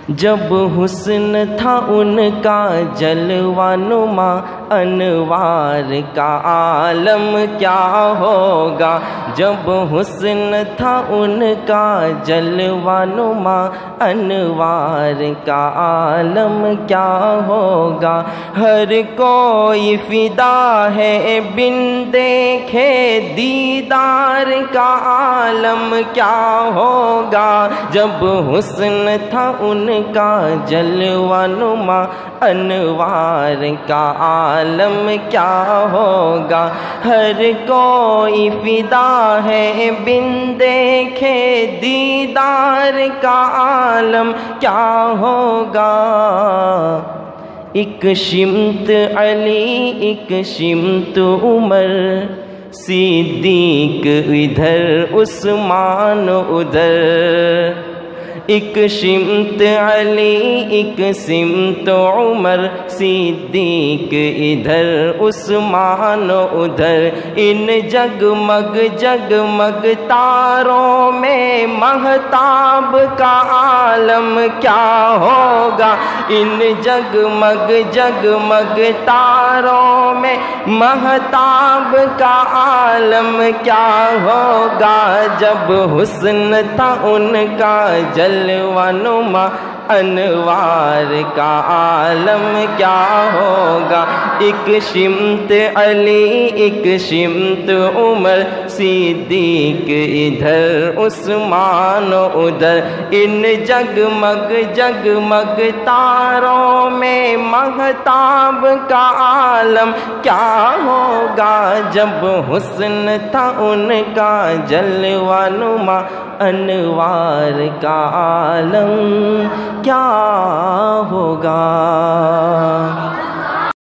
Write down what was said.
جب حسن تھا ان کا جلوہ نما، انوار کا عالم کیا ہوگا۔ جب حسن تھا ان کا جلوہ نما، انوار کا عالم کیا ہوگا۔ ہر کوئی فدا ہے بن دیکھے دیدار کا عالم کیا ہوگا۔ جب حسن تھا ان کا جلوہ نما، انوار کا عالم کیا ہوگا۔ ہر کوئی فدا ہے بن دیکھے دیدار کا عالم کیا ہوگا۔ ایک شمت علی ایک شمت عمر، صدیق ادھر عثمان ادھر۔ ایک سمت علی ایک سمت عمر، صدیق ادھر عثمان ادھر۔ ان جگمگ جگمگ تاروں میں مہتاب کا عالم کیا ہوگا۔ ان جگمگ جگمگ تاروں میں مہتاب کا عالم کیا ہوگا۔ جب حسن تھا ان کا جلوہ نما، انوار کا عالم کیا ہوگا۔ ایک سمت علی ایک سمت عمر، صدیق ادھر عثمان ادھر۔ ان جگمگ جگمگ تاروں میں مہتاب کا عالم کیا ہوگا۔ جب حسن تھا ان کا جلوہ نما، انوار کا عالم کیا ہوگا۔